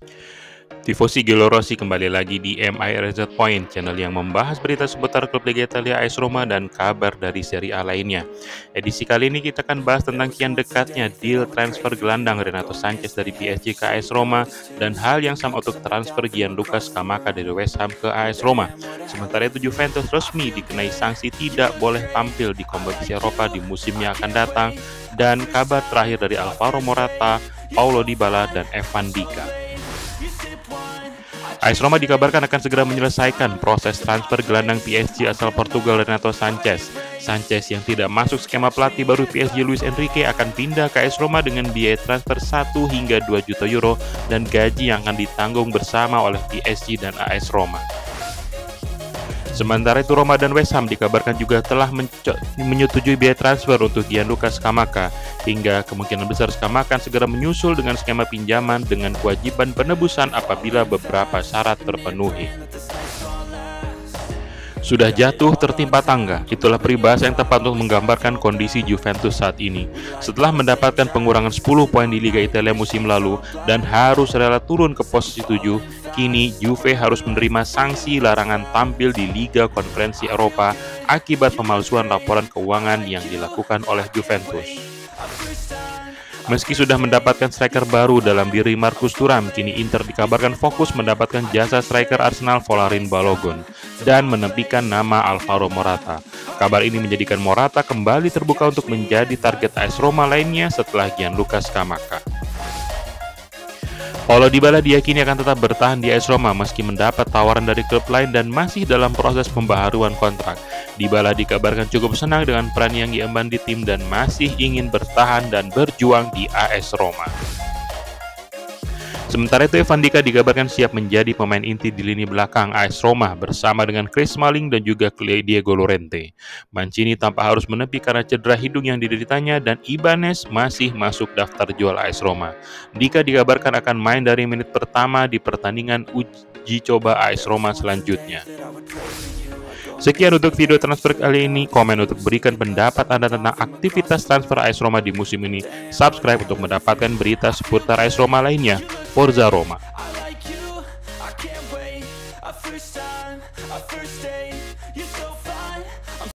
Tifosi Gelo Rossi kembali lagi di MIRZ Point, channel yang membahas berita seputar klub Liga Italia AS Roma dan kabar dari Serie A lainnya. Edisi kali ini kita akan bahas tentang kian dekatnya deal transfer gelandang Renato Sanches dari PSG ke AS Roma dan hal yang sama untuk transfer Gianluca Scamacca dari West Ham ke AS Roma. Sementara itu Juventus resmi dikenai sanksi tidak boleh tampil di kompetisi Eropa di musim yang akan datang, dan kabar terakhir dari Alvaro Morata, Paulo Dybala, dan Evan Dika. AS Roma dikabarkan akan segera menyelesaikan proses transfer gelandang PSG asal Portugal Renato Sanches. Sanches yang tidak masuk skema pelatih baru PSG Luis Enrique akan pindah ke AS Roma dengan biaya transfer 1 hingga 2 juta euro dan gaji yang akan ditanggung bersama oleh PSG dan AS Roma. Sementara itu Roma dan West Ham dikabarkan juga telah menyetujui biaya transfer untuk Gianluca Scamacca, hingga kemungkinan besar Scamacca akan segera menyusul dengan skema pinjaman dengan kewajiban penebusan apabila beberapa syarat terpenuhi. Sudah jatuh tertimpa tangga, itulah peribahasa yang tepat untuk menggambarkan kondisi Juventus saat ini. Setelah mendapatkan pengurangan 10 poin di Liga Italia musim lalu dan harus rela turun ke posisi 7, kini Juve harus menerima sanksi larangan tampil di Liga Konferensi Eropa akibat pemalsuan laporan keuangan yang dilakukan oleh Juventus. Meski sudah mendapatkan striker baru dalam diri Marcus Thuram, kini Inter dikabarkan fokus mendapatkan jasa striker Arsenal Folarin Balogun dan menepikan nama Alvaro Morata. Kabar ini menjadikan Morata kembali terbuka untuk menjadi target AS Roma lainnya setelah Gianluca Scamacca. Paulo Dybala diyakini akan tetap bertahan di AS Roma meski mendapat tawaran dari klub lain dan masih dalam proses pembaharuan kontrak. Dybala dikabarkan cukup senang dengan peran yang diemban di tim dan masih ingin bertahan dan berjuang di AS Roma. Sementara itu Evan Dika dikabarkan siap menjadi pemain inti di lini belakang AS Roma bersama dengan Chris Smalling dan juga Diego Llorente. Mancini tanpa harus menepi karena cedera hidung yang dideritanya dan Ibanez masih masuk daftar jual AS Roma. Dika dikabarkan akan main dari menit pertama di pertandingan uji coba AS Roma selanjutnya. Sekian untuk video transfer kali ini. Komen untuk berikan pendapat Anda tentang aktivitas transfer AS Roma di musim ini. Subscribe untuk mendapatkan berita seputar AS Roma lainnya. Forza Roma.